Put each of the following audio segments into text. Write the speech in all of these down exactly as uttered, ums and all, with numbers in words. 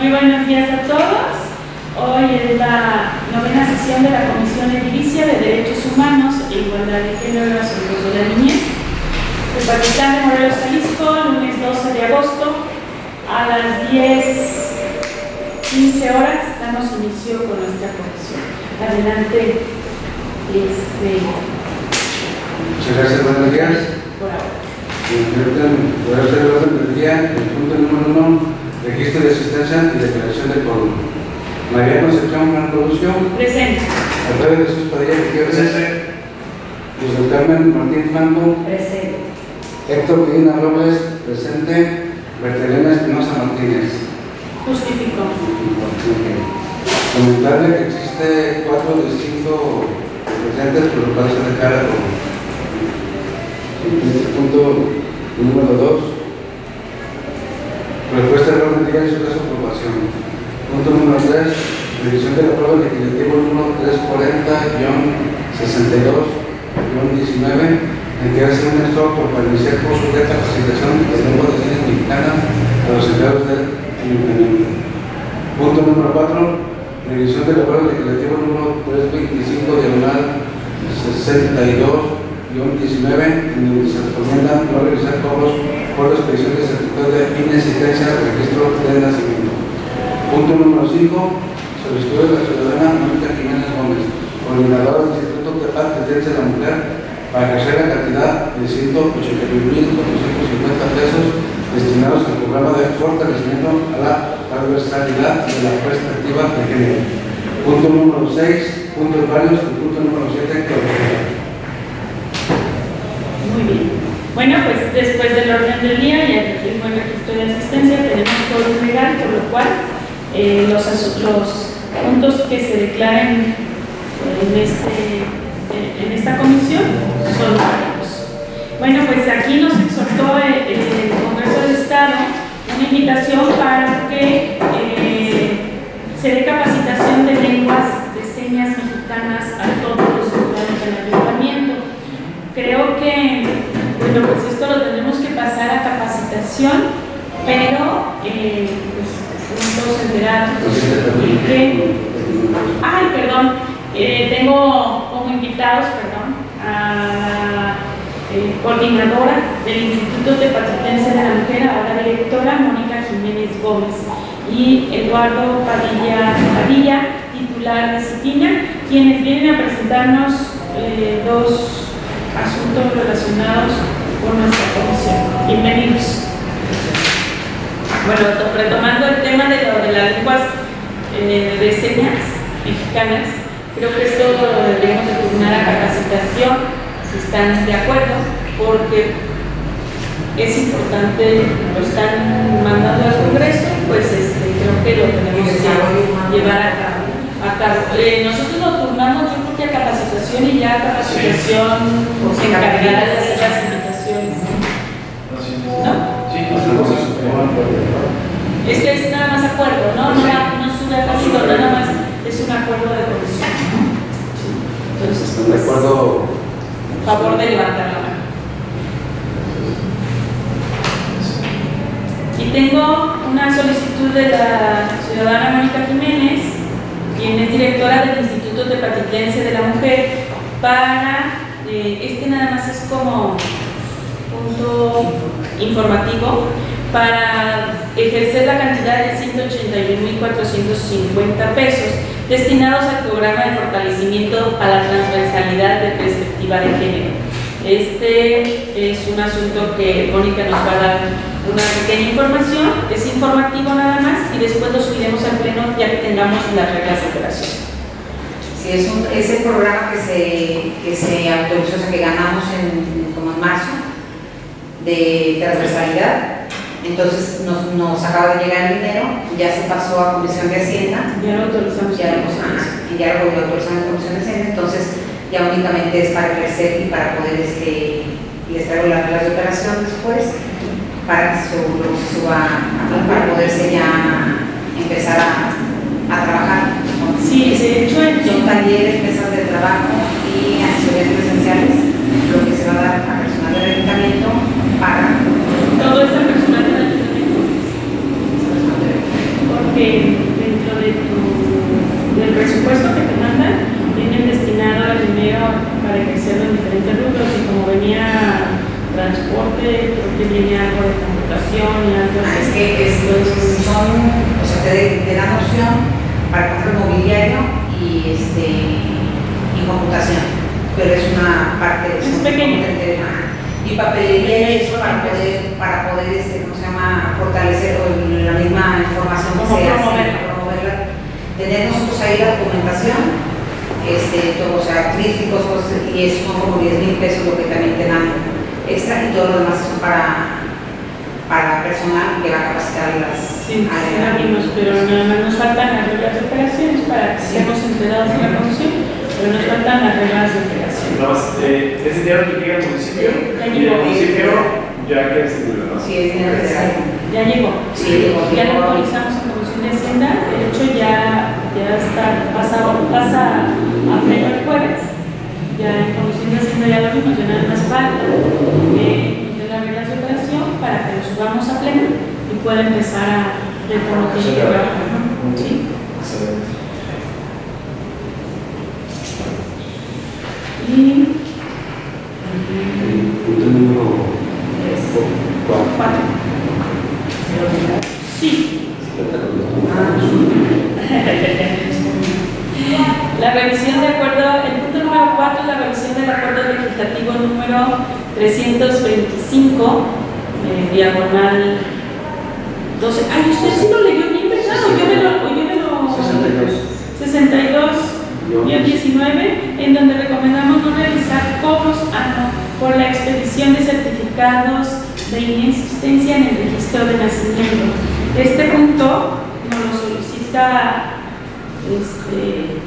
Muy buenos días a todos. Hoy es la novena sesión de la Comisión Edilicia de Derechos Humanos e Igualdad de Género y Asuntos de la Niñez. Tepatitlán de Morelos, Jalisco, lunes doce de agosto a las diez quince horas damos inicio con nuestra comisión. Adelante. Este... Muchas gracias, buenos días. Por ahora. Voy a hacer el orden del día. El punto número uno, registro de asistencia y declaración de quórum. María Concepción Franco Lucio. Presente. Alfredo Jesús Padilla Gutiérrez. Presente. Luz del Carmen Martín Franco. Presente. Héctor Medina Robles. Presente. Bertelena Espinosa Martínez. Justifico. Comentarle que existe cuatro distintos presentes, por lo cual se declara como este punto número dos. Respuesta del orden del día y su caso aprobación. Punto número tres. Revisión de la prueba legislativo número trescientos cuarenta guión sesenta y dos guión diecinueve, en que hace un esto por iniciar cursos de capacitación de lengua de señas mexicana a los empleados del ayuntamiento. Punto número cuatro. Revisión de la prueba legislativo número trescientos veinticinco diagonal sesenta y dos guión diecinueve, en donde se recomienda no realizar cobros por la expedición de certificado de inexistencia del registro de nacimiento. Punto número cinco. Solicitud de la ciudadana Mónica Jiménez Gómez, coordinadora del Instituto de Paz de Defensa de la Mujer, para ejercer la cantidad de ciento ochenta y un mil cuatrocientos cincuenta pesos destinados al programa de fortalecimiento a la transversalidad de la perspectiva de género. Punto número seis. Puntos varios. Y punto número siete. Muy bien. Bueno, pues después del orden del día y el ritmo de registro de asistencia tenemos todo legal, por lo cual eh, los, los puntos que se declaren en, este, en esta comisión son válidos. Bueno, pues aquí nos exhortó el, el Congreso del Estado una invitación para que eh, se dé capacitación de lenguas de señas mexicanas a todos los ciudadanos del ayuntamiento. Creo que, bueno, pues esto lo tenemos que pasar a capacitación, pero eh, pues estamos todos enterados de que, ay, perdón, eh, tengo como invitados, perdón, a la eh, coordinadora del Instituto Tepatitlense de la Mujer, ahora directora, Mónica Jiménez Gómez, y Eduardo Padilla, Padilla titular de CIPINA, quienes vienen a presentarnos eh, dos asuntos relacionados con nuestra comisión. Bienvenidos. Bueno, retomando el tema de, lo, de las lenguas eh, de señas mexicanas, creo que esto lo deberíamos de turnar a capacitación, si están de acuerdo, porque es importante, lo están mandando al Congreso, pues este, creo que lo tenemos que llevar a cabo. A cabo. Eh, nosotros lo turnamos, yo creo que a capacitación, y ya capacitación se encargará de hacer las invitaciones. ¿No? Sí, es que es nada más acuerdo, ¿no? No, no sube a castigo, nada más es un acuerdo de comisión. Entonces, pues, de acuerdo. Favor de levantar la mano. Y tengo una solicitud de la ciudadana Mónica Jiménez, quien es directora del Instituto Tepatitlense de la Mujer, para, eh, este nada más es como punto informativo, para ejercer la cantidad de ciento ochenta y un mil cuatrocientos cincuenta pesos destinados al programa de fortalecimiento a la transversalidad de perspectiva de género. Este es un asunto que Mónica nos va a dar una pequeña información, es informativo nada más, y después lo subiremos al pleno ya que tengamos las reglas de operación. Sí, es, un, es el programa que se, que se autorizó, o sea, que ganamos en, como en marzo, de transversalidad. Entonces nos, nos acaba de llegar el dinero, ya se pasó a Comisión de Hacienda. Ya lo autorizamos. Ya lo, y ya lo autorizamos en Comisión de Hacienda, entonces ya únicamente es para crecer y para poder, este, les traigo las reglas de operación después, para que se, se suba, para poderse ya empezar a, a trabajar. Sí, se hecho en son talleres, mesas de trabajo y asesorías presenciales, lo que se va a dar a personal del ayuntamiento para todo ese personal del ayuntamiento. porque que dentro de tu, del presupuesto que te mandan, tienen destinado el dinero para ejercerlo en diferentes rubros, y como venía transporte, creo que viene algo de computación y algo Ah, así. es que es, son, o sea, te, te dan opción para comprar mobiliario y, este, y computación, pero es una parte Es pequeña. y papelería y eso para poder, para poder este, ¿cómo se llama? Fortalecer la misma información que Como se hace, promoverla. promoverla. Tener nosotros ahí la documentación, este, todo, o sea, artísticos, cosas, y eso son como diez mil pesos lo que también te dan extra, y todo lo demás son para, para personal que va a capacitar a las Sí, sí, la vimos, pero nada más nos faltan las reglas de operaciones para que Sí. estemos enterados de la comisión, pero nos faltan las reglas de operación. No, eh, ese dinero que llega al municipio, Ya y el llegó. municipio ya queda distribuido, ¿no? Sí, es dinero federal. Ya llegó. Sí, llegó. Ya lo actualizamos en Comisión de Hacienda, de hecho ya, ya está pasado, pasa a pleno el jueves, ya en Comisión de Hacienda ya lo vimos, ya nada más falta eh, de las reglas de operación para que lo subamos a pleno y pueda empezar a reconocer y trabajar, ¿no? Sí. Excelente. Y El punto número cuatro. cuatro. Sí. La revisión de acuerdo, el punto número cuatro es la revisión del acuerdo legislativo número trescientos veinticinco, eh, diagonal doce. Ay, usted sí lo leyó bien, ¿verdad? O yo me lo, o yo me lo sesenta y dos. sesenta y dos guión diecinueve, en donde recomendamos no realizar cobros ah, no, por la expedición de certificados de inexistencia en el registro de nacimiento. Este punto nos lo solicita este,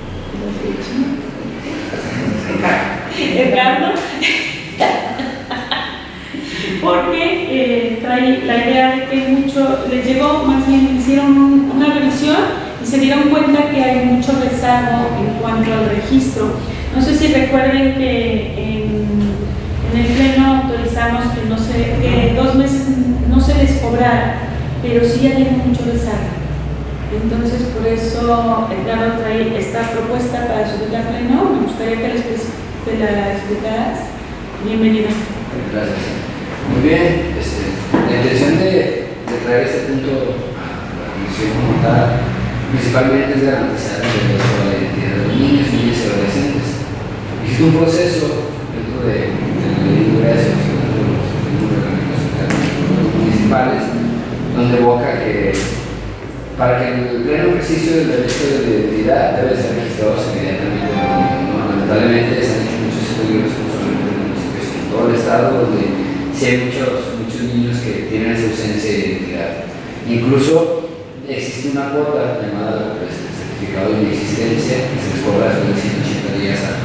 Ricardo, porque eh, trae la idea de que mucho, les llegó, más bien hicieron una revisión y se dieron cuenta que hay mucho rezago en cuanto al registro. No sé si recuerden que en, en el pleno autorizamos que, no se, que dos meses no se les cobrara, pero sí ya tienen mucho rezago. Entonces, por eso Edgardo trae esta propuesta para subirla a pleno. Me gustaría que les te la explicaras. Bienvenida. Gracias. Muy bien, este, la intención de, de traer este punto a la comisión como tal, principalmente es garantizar el derecho a la identidad de los niños, niñas y adolescentes. Existe un proceso dentro de, de la ley de ingresos, dentro de los reglamentos internos municipales, donde evoca que para que el pleno ejercicio del derecho de identidad debe ser registrados inmediatamente los niños, ¿no? Lamentablemente se han hecho muchos estudios, no solamente en municipios, en todo el estado, donde sí hay muchos, muchos niños que tienen esa ausencia de identidad. Incluso existe una cuota llamada pues, certificado de inexistencia que se les cobra después de ciento ochenta días a,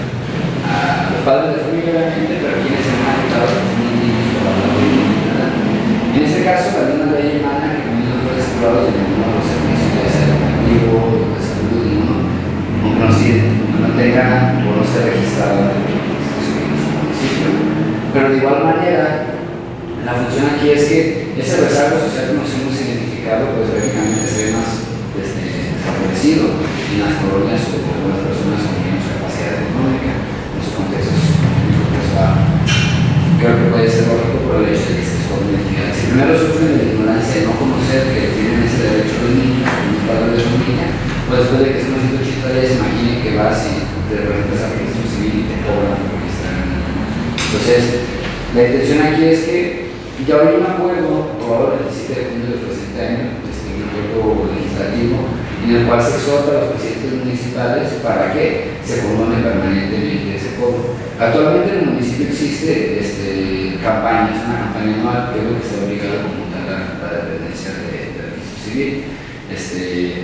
a los padres de familia, obviamente, pero quienes se han afectado son los niños por la falta de identidad. En este caso, la misma ley emana que los niños pueden ser cobrados de ninguno de los servicios, ya sea educativo, de salud, ninguno, aunque no, aunque no tengan o no esté registrado en el municipio. Pero de igual manera, la función aquí es que ese rezago social que nos hemos identificado, pues lógicamente se ve más este, favorecido en las colonias o con las personas con menos capacidad económica en sus contextos. Pues, va, creo que puede ser lógico por el hecho de que se esconden identidades. Si primero sufren de la ignorancia de no conocer que tienen ese derecho los niños, los padres de familia, pues después de que son ciento ochenta días, imaginen que vas y te presentas al registro civil y te cobran por registrar el niño. Entonces, la intención aquí es que ya hay un acuerdo aprobado el diecisiete de junio del presente año, este, un acuerdo legislativo, en el cual se exhorta a los presidentes municipales para que se condone permanentemente ese cobro. Actualmente en el municipio existe este, campañas, una campaña anual que es lo que está obligado como tal a la dependencia de, de registro civil. Este,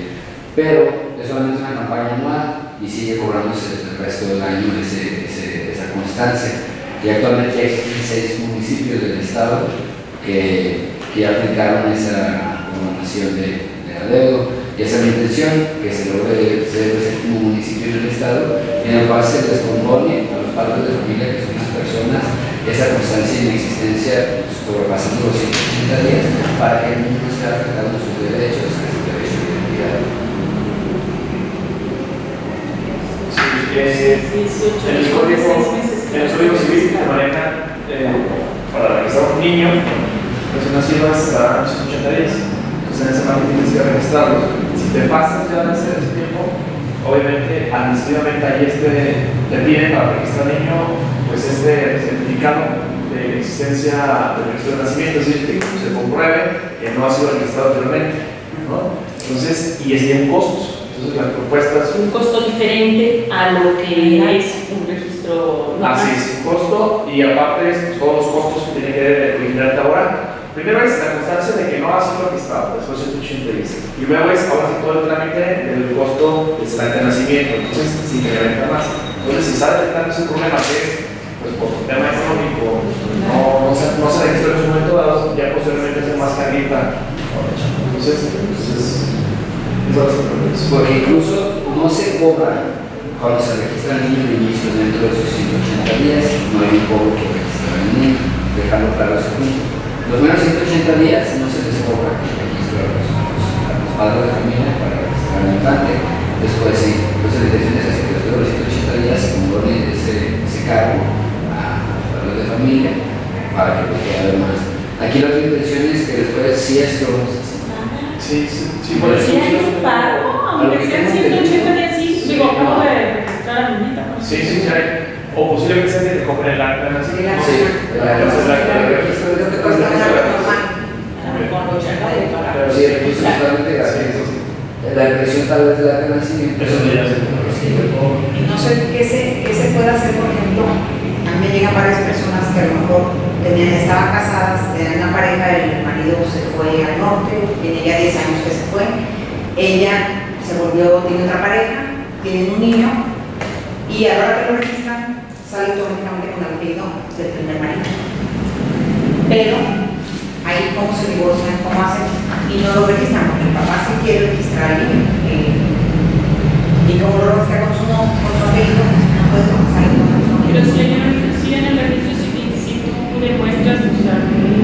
pero es solamente una campaña anual y sigue cobrándose el resto del año ese, ese, esa constancia. Y actualmente ya existen seis municipios del estado que, que ya aplicaron esa condonación de, de adeudo. Y esa es la intención, que se logre ser el séptimo municipio en el estado, en el cual se les condone a los padres de familia, que son las personas, esa constancia de inexistencia sobrepasando los ciento ochenta días, para que el niño no sea afectado en sus derechos, que es el derecho de Eh, dieciocho, en el código, seis meses. en el código civil se maneja eh, para registrar un niño recién nacido hasta ciento ochenta días. Entonces en ese margen tienes que registrarlos. Si te pasas ya de ese tiempo, obviamente administrativamente ahí este, te piden para registrar al niño pues este certificado de existencia del registro de nacimiento, es decir, que se compruebe que no ha sido registrado anteriormente, ¿no? Entonces, y es tiene costos. Entonces la propuesta es Un costo diferente a lo que es un registro normal. así es, un costo, y aparte es pues, todos los costos que tiene que originarte ahora. Primero es la constancia de que no ha sido registrado después de ciento ochenta días. Y luego es ahora sí todo el trámite del costo del acta de nacimiento. Entonces, sin que le más. Entonces, si sale detectando ese problema que es, pues por un tema económico, no, no, se, no se registró en su momento dado, ya posteriormente hace más carita. Entonces, entonces porque incluso no se cobra cuando se registra el niño de inicio dentro de esos ciento ochenta días, no hay un cobro que registrar al niño, dejarlo claro ese punto. Los menos ciento ochenta días no se les cobra el registro a los, a los padres de familia para registrar al infante. Después, sí, entonces la intención es así que después de los ciento ochenta días se condone ese, ese cargo a los padres de familia para que lo quede además. Aquí la otra intención es que después, si esto sí, sí, sí, por Si hay un pago, aunque sean ciento ochenta días, sí, digo, acabo de registrar a mi nieta. sí, sí, sí hay. O posiblemente sea que te compren el acta de nacimiento. sí, la registro de Lo que cuesta un acta normal. sí, el recurso es totalmente gratuito. La impresión tal vez de la nacimiento. Eso ya se Y no sé qué se, qué se puede hacer, por ejemplo, a mí me llegan varias personas que a lo mejor tenían, estaban casadas, tenían una pareja, el marido se fue al norte, tiene ya diez años que se fue, ella se volvió, tiene otra pareja, tienen un niño, y a la hora que lo registran, sale automáticamente con el apellido del primer marido. Pero ahí cómo se divorcian, cómo hacen, y no lo registran, porque el papá sí quiere registrar al niño. Eh, y como lo registra con su, no, con su apellido, no puede salir con su apellido. Pero si hay una si en el registro civil, si tú demuestras, o sea,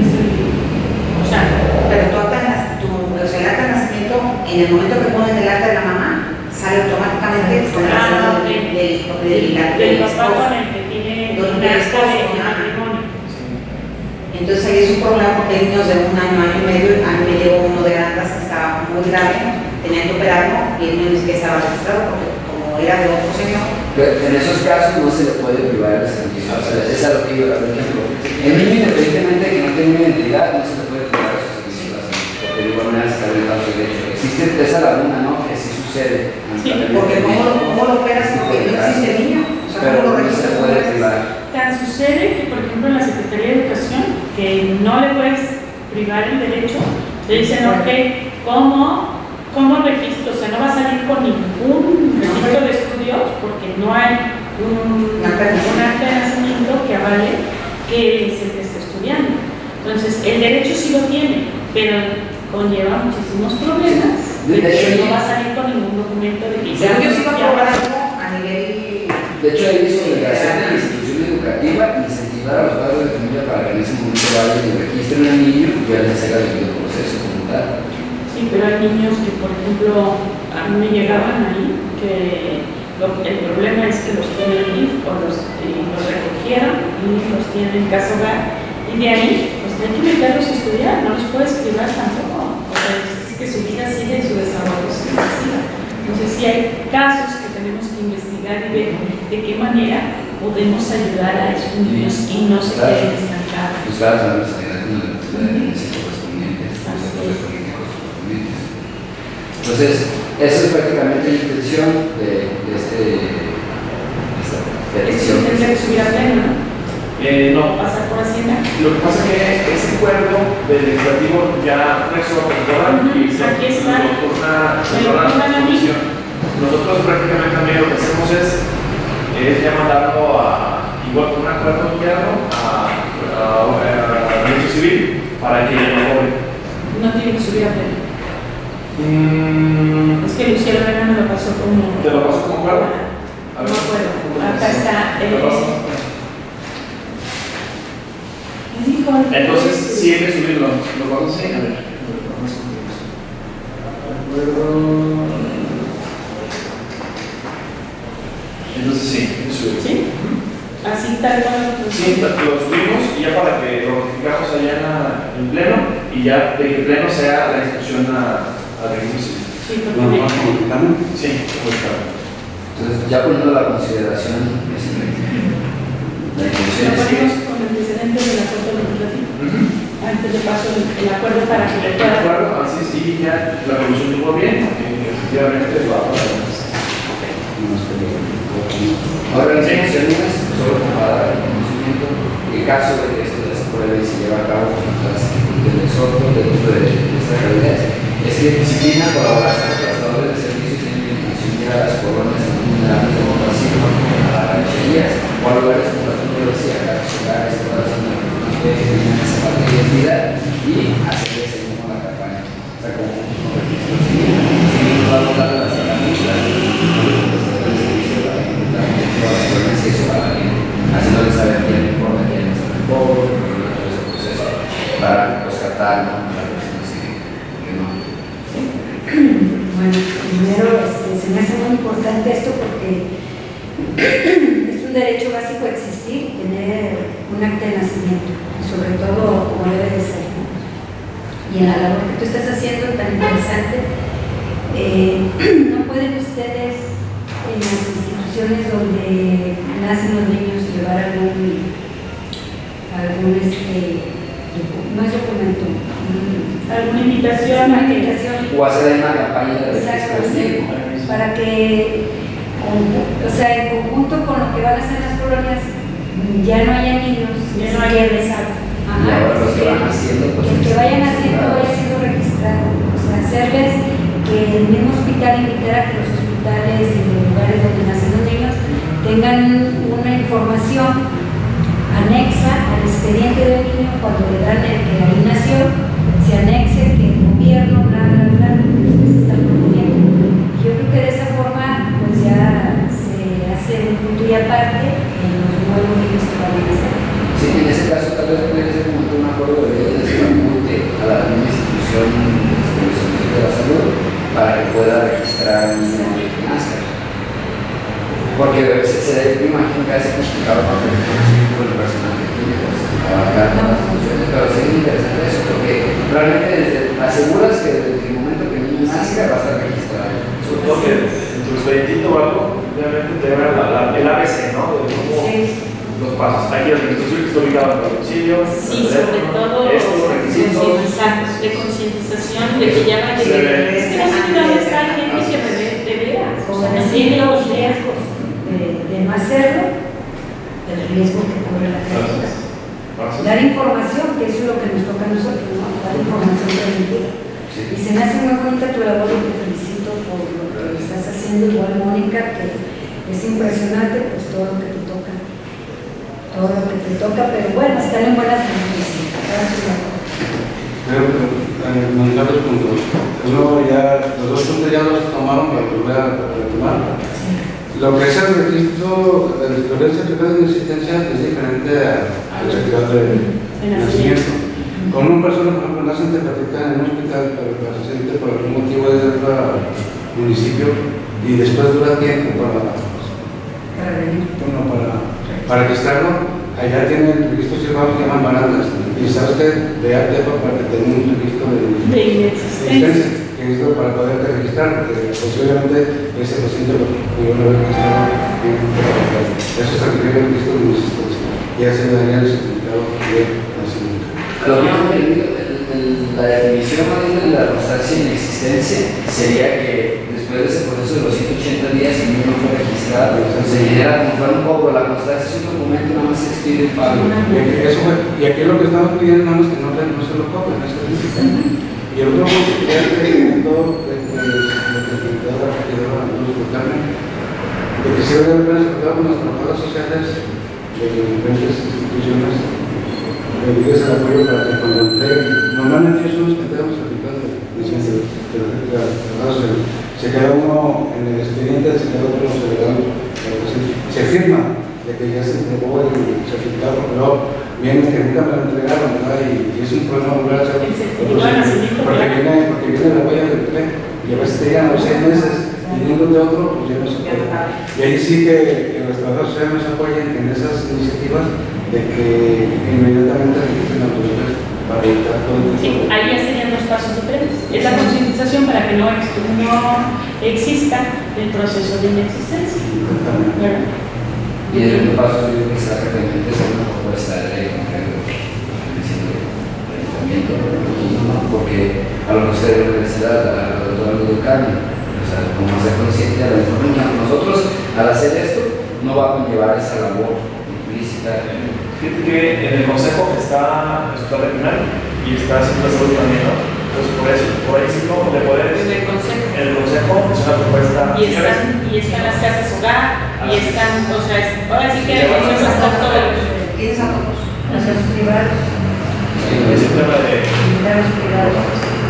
o sea, pero tu acta, de nac- tu, o sea, el acta de nacimiento, en el momento que ponen el acta de la mamá, sale automáticamente con el ah, del, del, del, del, del, del del papá esposo. con el que tiene Del una acta esposo, de ajá. matrimonio. Entonces ahí es un problema porque hay niños de un año, año y medio, a mí me llegó uno de Andas que estaba muy grave, tenían que operarlo y el niño ni siquiera estaba registrado porque como era de otro señor. Pero en esos casos no se le puede privar el servicio. O sea, es a lo que iba, por ejemplo. El niño, independientemente de que no tenga una identidad, no se le puede privar de sus servicios, porque de igual manera se está violando su derecho. Existe esa laguna, ¿no? Que sí sucede. Sí, Porque ¿cómo lo, cómo lo operas? Porque no existe el niño. O sea, pero ¿cómo lo no se registras? le puede privar. Tan sucede que, por ejemplo, en la Secretaría de Educación, que no le puedes privar el derecho, le dicen, ok, ¿cómo, cómo registro? O sea, no va a salir con ningún registro de estudios porque no hay un, un acta de nacimiento que avale que él es el que está estudiando. Entonces, el derecho sí lo tiene, pero conlleva muchísimos problemas. De hecho, no va a salir con ningún documento de que Según yo sí va a ya- probar algo a nivel. De hecho, ahí dice obligación de la institución educativa incentivar a los padres de familia para que en ese momento vayan y registren al niño y ya les haga el debido proceso como tal. Sí, pero hay niños que, por ejemplo, a mí me llegaban ahí que lo, el problema es que los tienen I F o los, y los recogieron y los tienen en casa hogar y de ahí pues hay que meterlos a estudiar, no los puedes privar tampoco. O sea, es que su vida sigue y su desarrollo sigue. Entonces sí hay casos que tenemos que investigar y ver de qué manera podemos ayudar a esos niños y no se Claro. queden estancados. Pues claro, la responsabilidad de la dependencia correspondiente, los sectores políticos correspondientes. Entonces, esa es prácticamente la intención de, de, este, de esta petición. Tendría que subir a pleno, ¿no? Eh, no, Pasar por Hacienda. lo que pasa es que ese acuerdo del legislativo ya resuelve ¿verdad? Y se Aquí está. lo turna- se Me lo turna la turnan a mí. comisión. Nosotros prácticamente también lo que hacemos es, es ya mandarlo a, igual con un acuerdo interno a, a, a, a derecho civil para que lo cobre. No tiene que subir a pleno. Mm, Es que Lucía Lorena me lo pasó como. ¿Te lo paso como acuerdo? No puedo. Acá está. ¿Te lo paso? Eh, me dijo. Entonces, sí hay que subirlo. ¿Lo vamos a hacer? A ver. Vamos a subir eso. Entonces, así tal cual. Pues, sí, lo subimos y ya para que lo notificamos allá en, la, en pleno y ya de que pleno sea la instrucción a, a registro civil. Sí, porque No, me- no, como dictamen. Sí, como está. Entonces, ya poniendo la consideración, este, la intención lo es ponemos que con antecedentes de la Corte Legislativa. Uh-huh. Antes de paso el, el acuerdo para que le De pueda. acuerdo, así es, y ya la evolución tuvo bien, porque efectivamente lo va a pasar. ahora las instituciones, solo para dar el conocimiento, en caso de que esto se apruebe y se lleve a cabo con las del exhorto dentro de esta realidad, es que disciplina colabora con los prestadores de servicios en intención a las colonias vulnerables de población, a las rancherías o a lugares como la universidad, a las ciudades, todas las zonas que tienen esa parte de identidad y hacerles el mismo la campaña. O sea, como un registro civil, sin no dar las herramientas, haciéndoles saber quién importa, quién está en el pobre, todo ese proceso para rescatar, ¿no?, a las personas que, que no. Bueno, primero este, se me hace muy importante esto porque es un derecho básico a existir, tener un acta de nacimiento, y sobre todo como debe de ser. Y en la labor que tú estás haciendo tan interesante, eh, no pueden ustedes en las instituciones donde nacen los niños llevar algún, algún este, no es documento, mm, Alguna invitación a una que invitación O hacer una campaña de exacto, registro civil. sí, para que, con- o sea, en conjunto con lo que van a hacer las colonias, ya no haya niños, Ya no haya desastre. Y ahora los que van haciendo, pues, que el que vayan haciendo registrados. vaya siendo registrado, o sea, hacerles que el mismo hospital invitar a que los hospitales y los lugares donde nacen los niños tengan una información anexa al expediente del niño cuando le dan el que ahí nació, se anexe que el gobierno, bla, bla, bla, lo que ustedes están proponiendo. Y yo creo que de esa forma, pues ya se hace un punto y aparte en los nuevos niños que van a nacer. Sí, en ese caso tal vez puede ser como un acuerdo de ley de apunte a la misma institución de la salud para que pueda registrar un niño que nazca. Porque se, se me imagino que hace complicado para el con el personal que tiene, pues, abarcar todas las funciones, pero sería interesante eso, porque realmente desde, aseguras que desde el momento que el niño nazca va a estar registrado. Sobre todo que en tu expedientito o algo, realmente te va la, la, el A B C, ¿no? De cómo Sí. los pasos. Aquí el registro civil está ubicado en el domicilio, Sí, el sobre teléfono, todo estos requisitos. concientizar- de concientización, de que ya va a Se llegar. ve. Es que no sé dónde está el gente que me ve de veras. O Como sea, no decir tiene los idea. riesgos de, de no hacerlo, el riesgo que corre la criatura. Pasos. Dar información, que eso es lo que nos toca a nosotros, ¿no? Dar información preventiva. Sí. Y se me hace muy bonita tu labor y te felicito por lo que estás haciendo, igual Mónica, que es impresionante pues todo lo que te toca, todo lo que te toca, pero bueno, están en buenas manos. Creo que eh, comentar dos puntos. Uno, ya, los dos puntos ya los tomaron para volver a retomar. Lo que es el registro, el registro certificado de existencia es diferente al certificado de nacimiento. Con una persona, por ejemplo, nace en Tepatitlán en un hospital, pero el paciente por algún motivo es de otro municipio y después dura tiempo para, Para venir. bueno, para, para registrarlo. Allá tiene el registro civil que llaman barandas. Y sabe usted, de arte para que tenga un registro de, De inexistencia. que es lo para poderte registrar, porque posiblemente ese paciente lo pudo haber registrado en un hospital. Eso es el primer registro de inexistencia. Ya se daría el certificado de nacimiento. Lo que hemos entendido, el- el- la definición más bien de la constancia en existencia sería que después de ese proceso de los ciento ochenta días el niño no fue registrado, se genera como fuera un cobro. La constancia es un documento, nada más se expide el pago. Y aquí, eso fue, y aquí lo que estamos pidiendo nada más que no, no se lo cobren, eso es. Y el otro punto que ya te comentó, lo que comentó la regidora Luz Carmen, de que se debe haber respetado con las trabajadoras sociales de diferentes instituciones, pedirles el apoyo para que cuando entreguen, normalmente ellos son los que entregan los certificados de licencia, pero se queda uno en el expediente, se queda otro en los delegados, se firma de que ya se entregó el certificado, pero viene que nunca me lo entregaron, ¿verdad? Y, y es un problema volver a hacer El certificado de nacimiento, porque ¿verdad? viene, porque viene la huella del tren y a veces te llegan los seis meses y Viniendo de otro, pues ya no se puede. Y ahí sí que, que los trabajadores sociales nos apoyen en esas iniciativas de que inmediatamente registren autoridades para evitar todo el Sí, ahí ya serían dos pasos diferentes. Es la concientización para que no, no exista el proceso de inexistencia. ¿Verdad? Y en el paso yo creo que está realmente es una propuesta de ley diciendo el ayuntamiento, porque a lo que usted de la universidad, a la doctora Ludo Carmen, o sea, como hacer consciente a la información, nosotros al hacer esto no va a conllevar esa labor implícita. Fíjate que en el consejo está el hospital regional y está haciendo la salud también, ¿no? Entonces por eso, por ahí sí como le puedes. En el consejo. En el consejo es una propuesta. Y están, y están las casas hogar, y están, o sea, es, ahora sí que Tienes eso es hasta todo. a todos. Los privados, Es un tema de. los privados.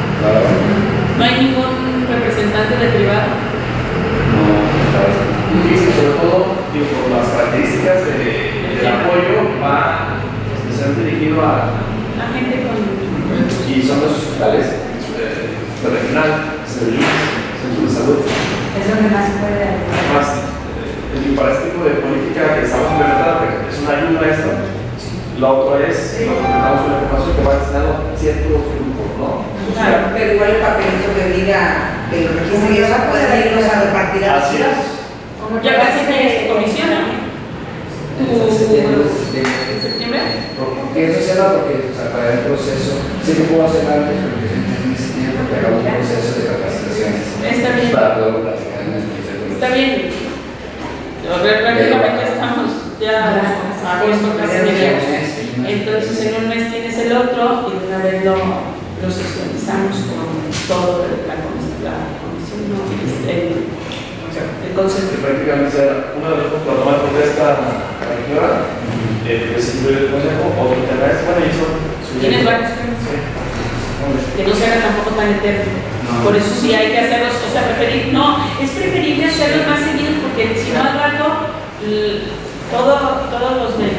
No hay ningún representante de privado. No, Difícil, sobre todo, digo, por las características de, del apoyo, va especialmente dirigido a. La gente con. Y son los hospitales eh, de regional, centros de salud. Es donde más se puede hacer. Además, eh, para este tipo de política que estamos implementando, que es una ayuda a esto, lo otro es lo que tenemos una información que va destinado a ciertos grupos, ¿no? Claro, pero igual el papelito que diga que lo registre y eso puede irnos a repartir a Así es. Ya casi tienes tu comisión, ¿no? en septiembre, ¿En septiembre? porque eso se da porque o sea, para el proceso, sí que puedo hacer antes, porque en ese tiempo que haga un proceso de capacitaciones. Está bien. Para poderlo platicar en el consejo. Está bien. Prácticamente estamos ya a agosto casi mediados. Entonces en un mes tienes el otro y de una vez lo, lo socializamos con todo la, la comisión, no, el, el consejo. Que prácticamente sea uno de los puntos para tomar protesta a la señora, eh, pues incluye el consejo, otro tema es, bueno, y eso. Tienes varios temas. Que no se haga tampoco tan eterno. No. Por eso sí hay que hacerlos, o sea, preferir, no, es preferible hacerlos más seguidos porque si no al rato, l- todo, todos los de.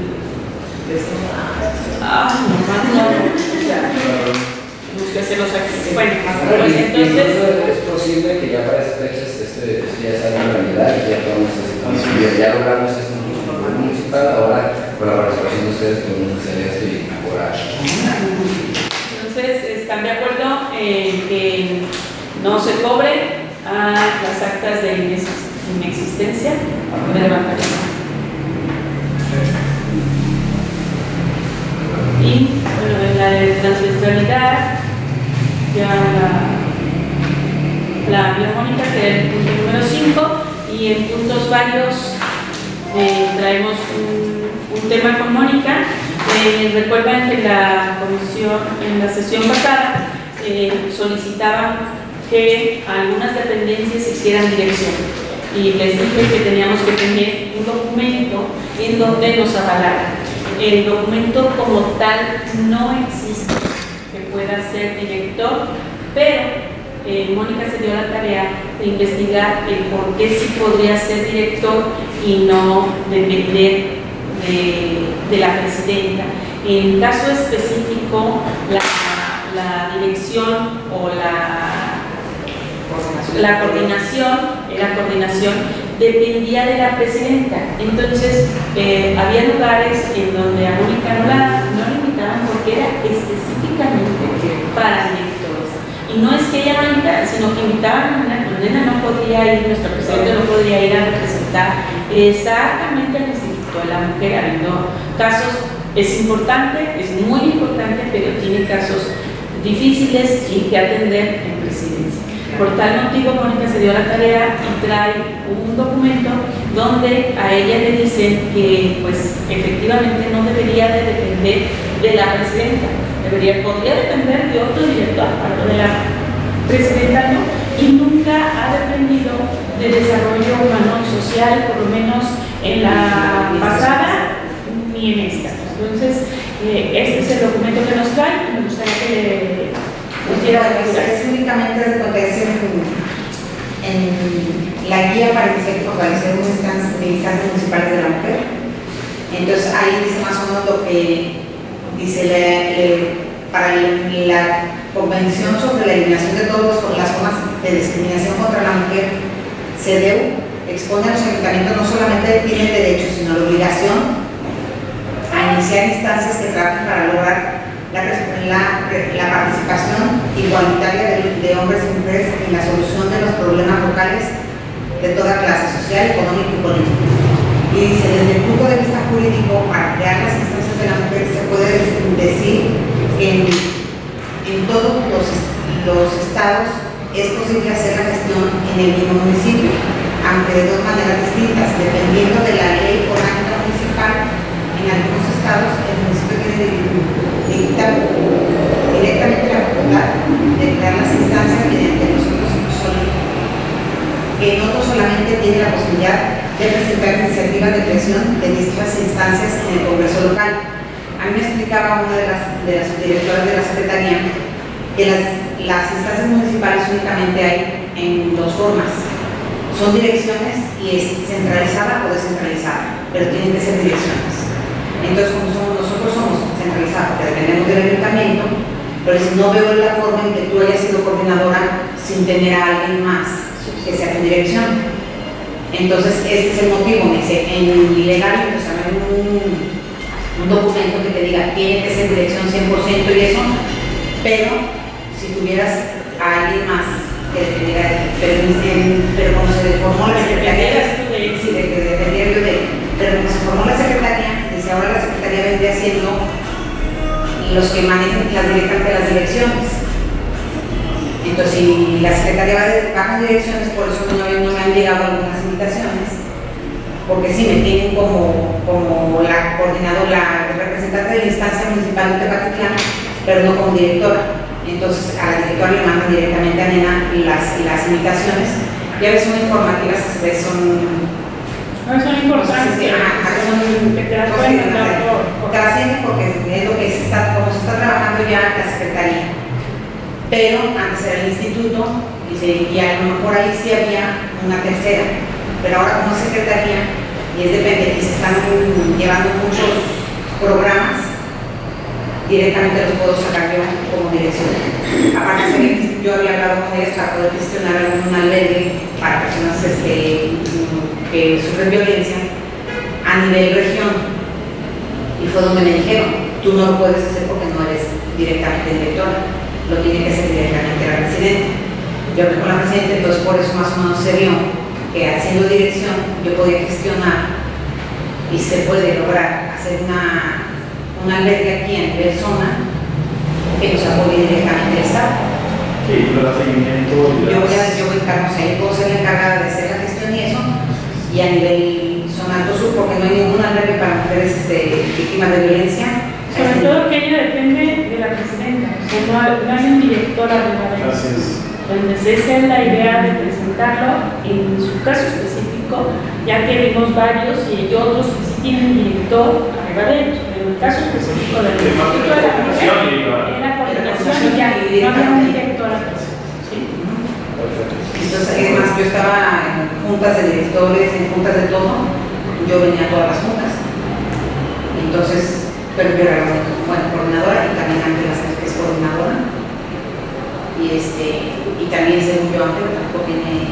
Ah, no, más no. O sea, tenemos que hacerlos aquí. Bueno, pues entonces. Incluso es posible que ya para esas fechas este, esto ya sea una realidad y ya podamos hacer, ya, ya logramos esto en el nivel municipal, ahora con la participación de ustedes podemos hacer esto y mejorar. Entonces, ¿están de acuerdo en que no se cobre a las actas de inex- inexistencia? Me levantar la mano. Y, bueno, en la de transversalidad, ya la, la biomónica, que era el punto número cinco, y en puntos varios eh, traemos un, un tema con Mónica. Eh, recuerdan que la comisión, en la sesión pasada, eh, solicitaban que algunas dependencias hicieran dirección y les dije que teníamos que tener un documento en donde nos avalara. El documento como tal no existe que pueda ser director, pero eh, Mónica se dio la tarea de investigar el por qué sí podría ser director y no depender de, de la presidenta. En caso específico, la, la dirección o la, la coordinación, la coordinación dependía de la presidenta. Entonces, eh, había lugares en donde a Mónica no la, no la invitaban porque era específicamente para directores. Y no es que ella no invitara, sino que invitaban a una condena, no podría ir, nuestra presidenta no podría ir a representar exactamente al Instituto de la Mujer, habiendo casos. Es importante, es muy importante, pero tiene casos difíciles y que atender en presidencia. Por tal motivo, Mónica se dio la tarea y trae un documento donde a ella le dicen que, pues, efectivamente no debería de depender de la presidenta, debería, podría depender de otro director, pero de la presidenta no, y nunca ha dependido del desarrollo humano y social, por lo menos en la pasada ni en esta. Entonces, eh, este es el documento que nos trae y me gustaría que le pusiera revisar. Es únicamente de potencia en, en la guía para iniciar y fortalecer un instancias de instancias municipales de la mujer. Entonces, ahí dice más o menos lo que dice la, le, para la Convención sobre la Eliminación de todas las formas de discriminación contra la mujer, CEDEW, expone a los ayuntamientos no solamente tienen derecho, sino la obligación a iniciar instancias que trabajen para lograr la, la, la participación igualitaria de, de hombres y mujeres en la solución de los problemas locales de toda clase, social, económica y política. Y dice, desde el punto de vista jurídico, para crear las instancias de la mujer se puede decir que en, en todos los, los estados es posible hacer la gestión en el mismo municipio, aunque de dos maneras distintas, dependiendo de la ley orgánica municipal. En algunos estados el municipio tiene dictar directamente la facultad de crear las instancias mediante nosotros solos, que en otros solamente tiene la posibilidad de presentar iniciativas de creación de dichas instancias en el Congreso local. A mí me explicaba una de las, de las directoras de la Secretaría que las, las instancias municipales únicamente hay en dos formas. Son direcciones y es centralizada o descentralizada, pero tienen que ser direcciones. Entonces, como somos, nosotros somos centralizados, porque dependemos del ayuntamiento, pero si no veo la forma en que tú hayas sido coordinadora sin tener a alguien más que sea tu dirección. Entonces, este es el motivo. Me dice, en ilegal, pues hay un, un documento que te diga, tiene que ser dirección cien por ciento y eso, pero si tuvieras a alguien más que dependiera de ti, pero, pero como se formó la secretaría, sí, de que dependía yo de él, pero como se formó la secretaría, dice, ahora la secretaría vendría siendo los que manejan las directamente las direcciones. Entonces, si la secretaría va, de, va con direcciones, por eso no, no me han llegado algunas invitaciones, porque sí me tienen como, como la coordinadora, la representante de la instancia municipal de Tepatitlán, pero no como directora. Entonces, a la directora le mandan directamente a Nena las, las invitaciones, y a veces son informativas, a veces son. No, son importantes. Sí, ajá, son que te las pueden mandar por, por... trascienden porque es lo que se está, como se está trabajando ya la secretaría. Pero antes era el instituto, y, se, y a lo mejor ahí sí había una tercera, pero ahora como secretaría, y es depende, y se están llevando muchos programas, directamente los puedo sacar yo como dirección. Aparte, yo había hablado con ellos para poder gestionar algún albergue para personas este, que sufren violencia a nivel región. Y fue donde me dijeron, tú no lo puedes hacer porque no eres directamente directora, lo tiene que hacer directamente la presidenta. Yo hablé con la presidenta, entonces por eso más o menos se vio que haciendo dirección yo podía gestionar y se puede lograr hacer una un albergue aquí en nivel zona que nos apoye directamente el Estado. Sí, pero el seguimiento. Yo voy a, yo voy a encargarme, ahí puedo ser la encargada de hacer la gestión y eso, y a nivel zona alto sur, porque no hay ningún albergue para mujeres este, víctimas de violencia. Sobre todo que ella depende de la presidenta, o sea, no, no hay un director arriba. Gracias. Entonces, esa es la idea de presentarlo en su caso específico, ya que vimos varios y hay otros que sí tienen un director arriba de ellos. En el caso específico del Instituto de la Mujer, en la coordinación y ya, no había un director. ¿Sí? Entonces, además, yo estaba en juntas de directores, en juntas de todo, yo venía a todas las juntas. Entonces, pero yo era la bueno, coordinadora y también Ángela que es coordinadora. Y, este, y también, según yo, Ángela tampoco tiene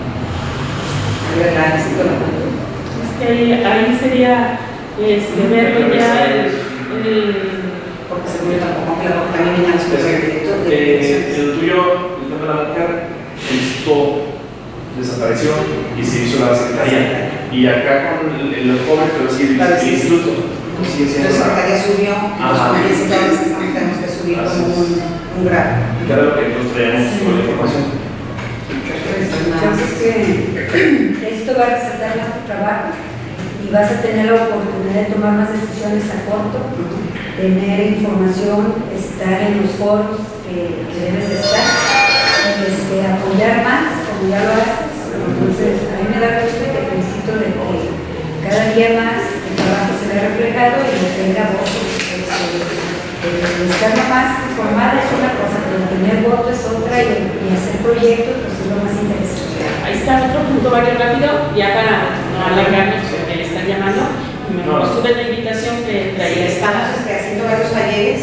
la escritora. Es que ahí, ahí sería. Este, verlo ya el, el... porque según yo tampoco, claro, también viene a los director de eh, el tuyo, el tema de la mujer, el instituto desapareció y se hizo la secretaría. Y acá con el, el joven, pero sí, el, el instituto sigue siendo la secretaría subió, los jóvenes y todos estamos tenemos que subir como un, un grado. Y claro que nosotros traemos sí. Con la información. Entonces, que esto va a resaltar más tu trabajo. Y vas a tener la oportunidad de tomar más decisiones a corto, tener información, estar en los foros que, que debes de estar, y este, apoyar más, como ya lo haces. Entonces, a mí me da gusto y te felicito de que cada día más el trabajo se ve reflejado y que tenga voz. Estar más informada es una cosa, pero tener voto es otra y, y hacer proyectos pues es lo más interesante. Ahí está otro punto, varios rápido, ya para no alargarnos, porque le están llamando. Me no. Estuve la invitación que traía. Sí, estamos este, haciendo varios talleres, se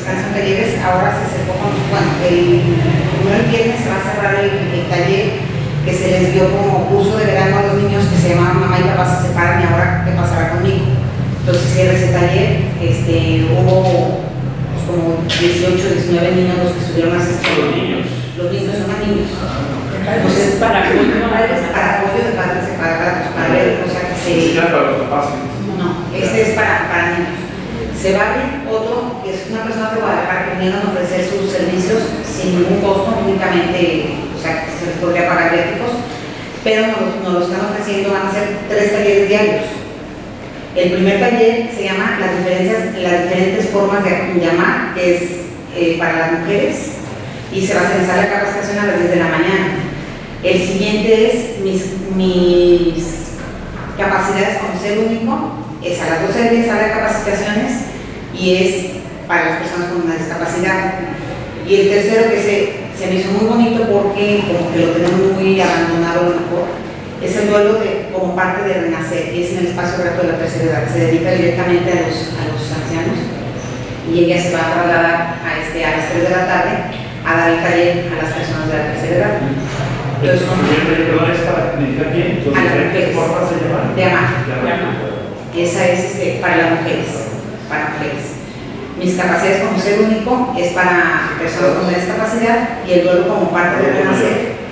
están haciendo talleres, ahora se acercó con, bueno, el, el viernes se va a cerrar el, el taller que se les dio como curso de verano a los niños que se llamaba Mamá y Papá se separan y ahora qué pasará conmigo. Entonces cierra ese taller, este, hubo pues, como dieciocho, diecinueve niños los que estuvieron a asistir. Los niños. Los niños son niños. Entonces, para apoyo a padres, para apoyo de padres separados, para ver, o sea que se... Ni siquiera para los papás. No, este es para, para niños. Se va a abrir otro, que es una persona de Guadalajara que vinieron a ofrecer sus servicios sin ningún costo, únicamente, o sea, se les podría pagar viáticos, pero nos, nos lo están ofreciendo, van a ser tres talleres diarios. El primer taller se llama Las diferencias, las diferentes formas de llamar, que es eh, para las mujeres, y se va a realizar la capacitación a las diez de la mañana. El siguiente es mis, mis capacidades como ser único, es a las doce del día sala de capacitaciones y es para las personas con una discapacidad. Y el tercero, que se, se me hizo muy bonito porque como que lo tenemos muy abandonado a lo mejor, es el duelo de, como parte de renacer, y es en el espacio grato de la tercera edad. Se dedica directamente a los, a los ancianos y ella se va a trasladar a, este, a las tres de la tarde a dar el taller a las personas de la tercera edad. Entonces, son, perdón, es para dedicar bien tus diferentes formas de llamar. De amar. De amar. Esa es este, para las mujeres, para mujeres. Mis capacidades como ser único es para personas con discapacidad y el duelo como parte de renacer.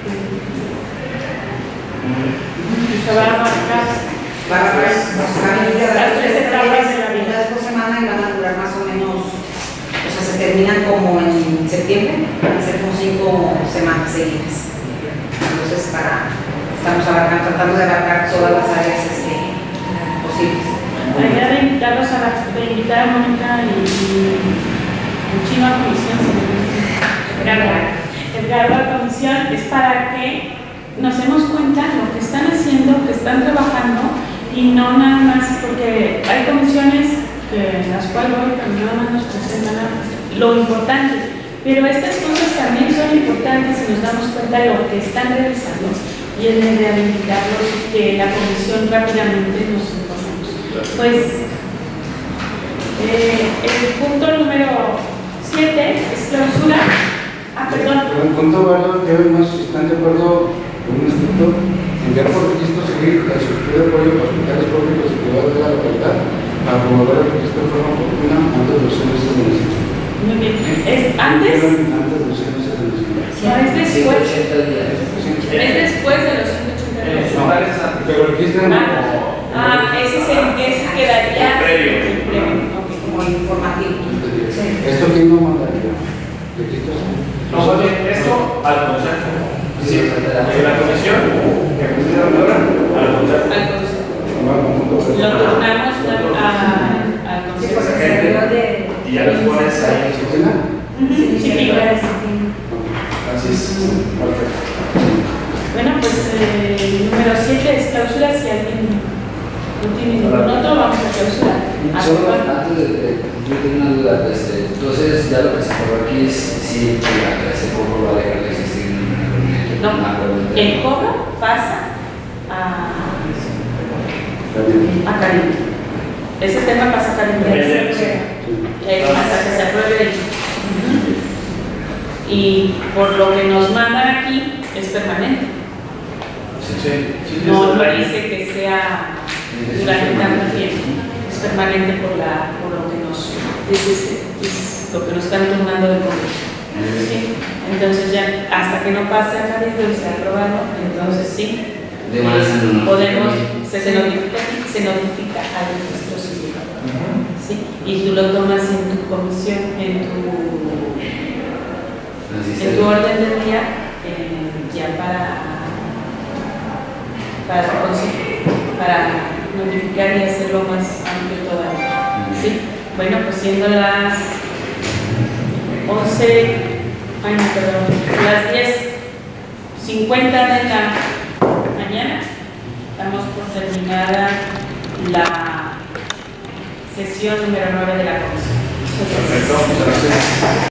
se va a marcar. Va a haber, nos van a venir a dar Las tres etapas de la vida. una vez por semana y van a durar más o menos, o sea, se terminan como en septiembre, van a ser como cinco semanas seguidas. Entonces, para, estamos abarcando, tratando de abarcar todas las áreas este, posibles. La idea de invitarlos a la, de invitar a Mónica y, y Chino a comisión, Edgardo, Edgardo a comisión, es para que nos demos cuenta de lo que están haciendo, que están trabajando, y no nada más, porque hay comisiones que, en las cuales hoy también nada más nos presentan lo importante, pero estas cosas también son importantes si nos damos cuenta de lo que están realizando, y es la idea de invitarlos que la comisión rápidamente nos informemos. Pues eh, el punto número siete es clausura. Ah, perdón. El punto valor que hoy más están de acuerdo con un escrito, enviar por registro civil la solicitud de apoyo a hospitales públicos y privados de la localidad para promover el registro de forma oportuna antes de los seis meses de nacimiento. Muy bien. ¿Es antes? Antes de los seis meses de nacimiento. No, es después. ciento ochenta días. Es después de los ciento ochenta En los días. hogares antes. Pero registran Ah, ese, es el, ese quedaría. El previo. El previo. Ok. Como informativo. ¿Esto quién lo mandaría? ¿Registro civil? No, oye, esto al consejo. Sí, de la comisión, que pusieron ahora, al consejo. Al consejo. Bueno, conjunto, pues. Lo turnamos a- al Sí, consejo. porque salió de... Y ya los pones ahí en su oficina. Ujú, sí, igual. Así es. Perfecto. Bueno, pues eh, el número siete es clausura. Si alguien no tiene ningún otro, vamos a clausurar. Solo antes de, de yo tengo una duda, este, entonces ya lo que se acordó aquí es si la ese cobro va a dejar de existir en el No, el cobro pasa a, a Caribe. Ese tema pasa a Caribe. Y ahí hasta que se apruebe el... Y por lo que nos mandan aquí es permanente. Sí, sí. No, no dice que sea durante tanto tiempo. Es permanente por, la, por lo que nos es, es, es lo que nos están tomando de cobro. Sí. Entonces ya hasta que no pase a Caribe y se aprobado, entonces sí. De más en una- podemos, se, se notifica se notifica al registro civil. ¿Sí? Y tú lo tomas en tu comisión, en tu, en tu orden del día, eh, ya para, para, para notificar y hacerlo más amplio todavía. ¿Sí? Bueno, pues siendo las once, ay no, perdón, las diez cincuenta de la mañana, damos por terminada la sesión número nueve de la comisión. Perfecto, muchas gracias.